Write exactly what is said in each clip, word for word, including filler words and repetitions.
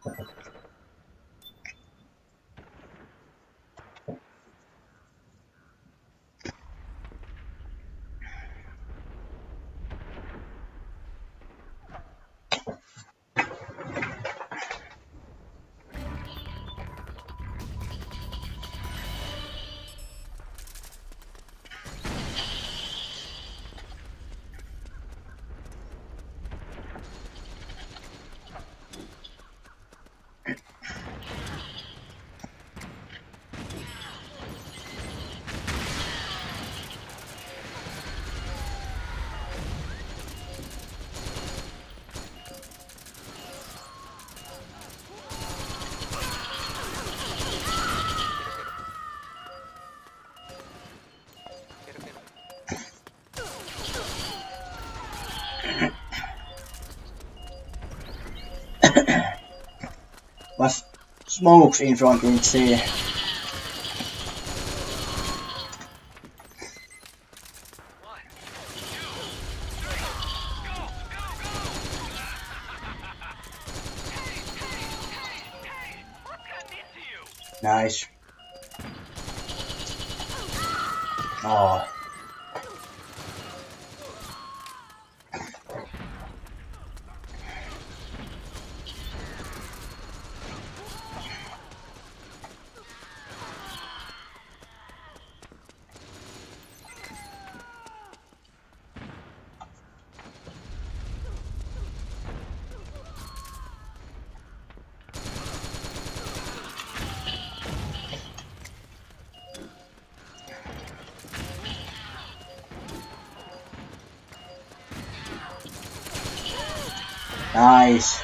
Was smokes in front in C. Nice. Oh. Nice.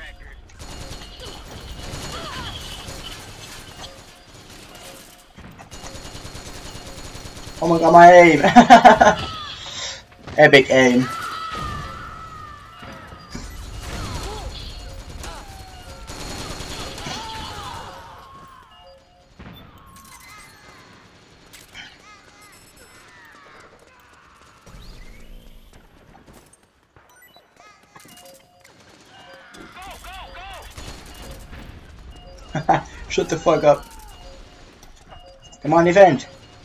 Oh my god, my aim! Epic aim. Shut the fuck up. Come on, defend.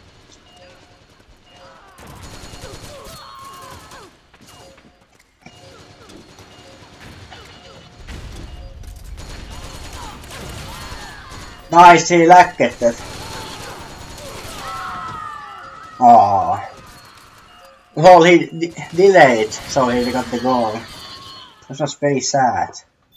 Nice, he läkkettet. Aww. Well, he d delayed, so he got the goal. That was very sad.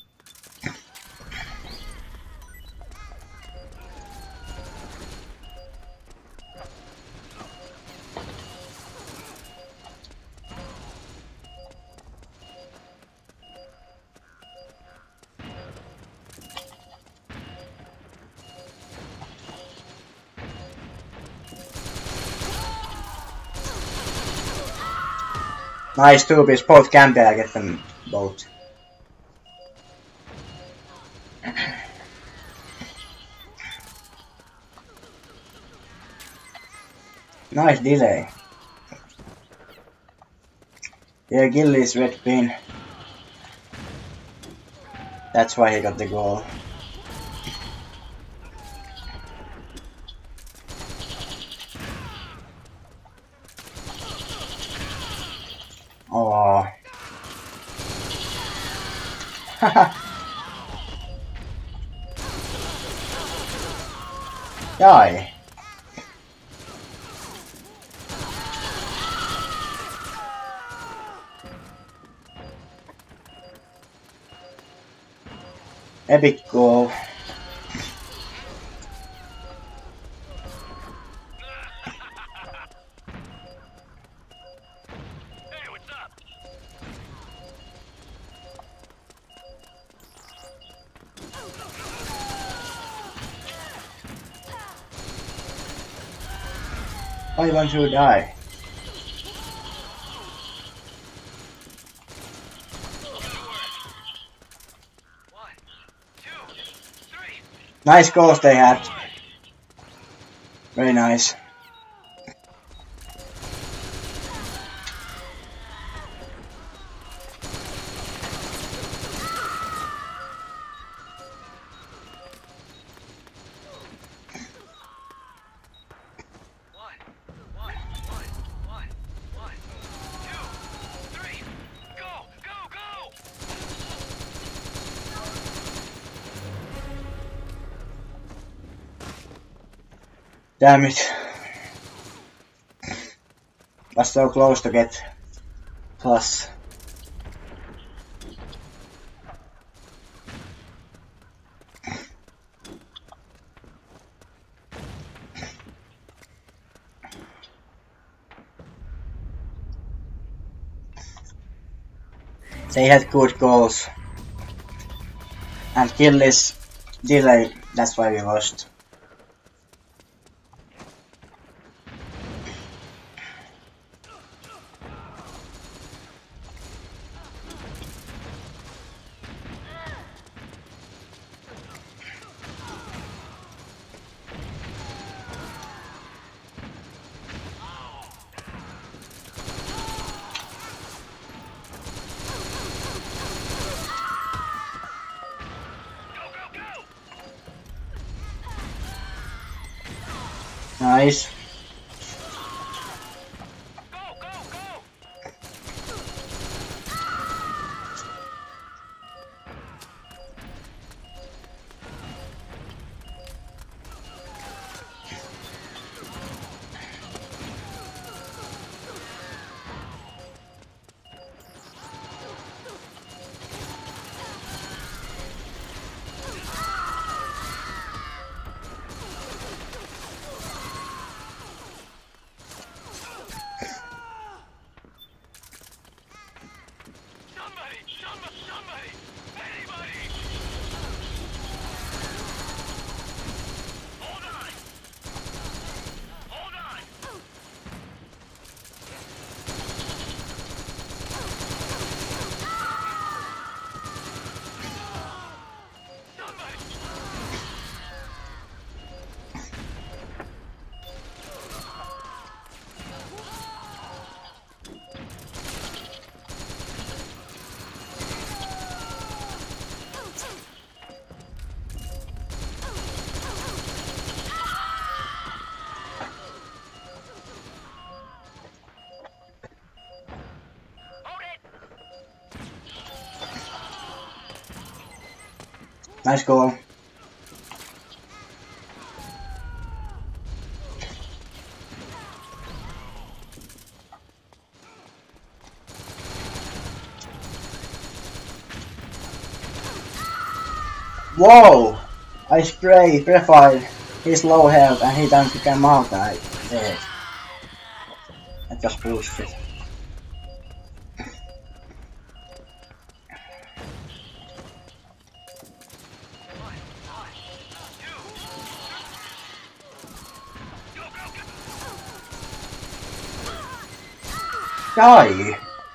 Nice two piece, both can be, I get them both. Nice delay. Yeah, Gilly's red pin. That's why he got the goal. Oh. Die. Epic goal. Why won't you die? Nice goals they had. Very nice. Damn it. Was so close to get plus. They had good goals. And kill is delayed, that's why we lost. Nice. Nice goal. Whoa! I spray Prefire. He's low health and he doesn't come out. I dead. I just pushed it. Die!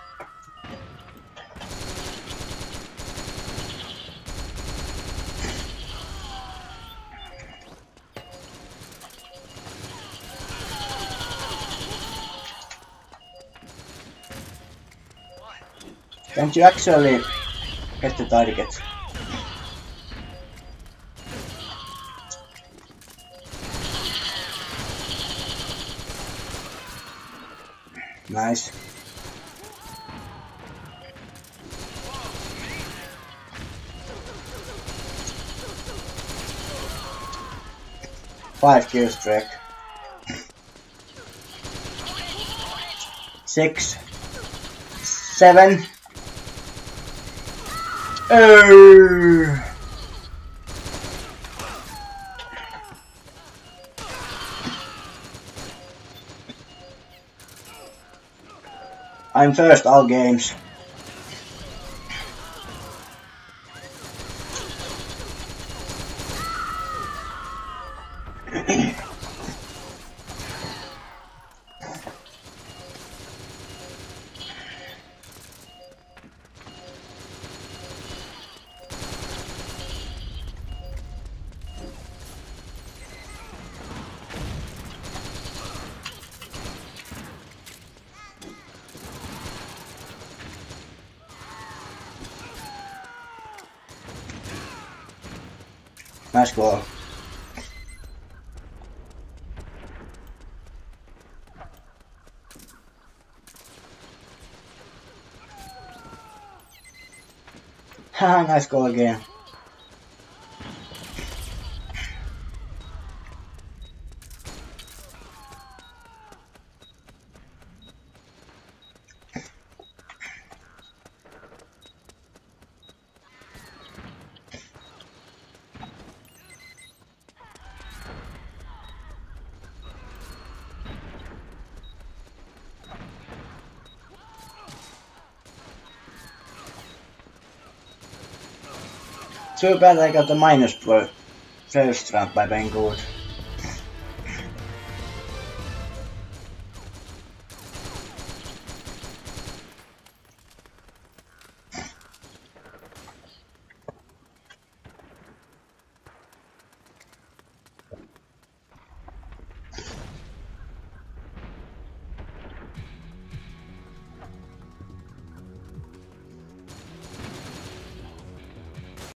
Can't you actually get the target? Nice. Five kill streak. Six. Seven. Oh. I'm first all games. Nice goal. Haha, nice goal again. too bad I got the minus for first round by being good.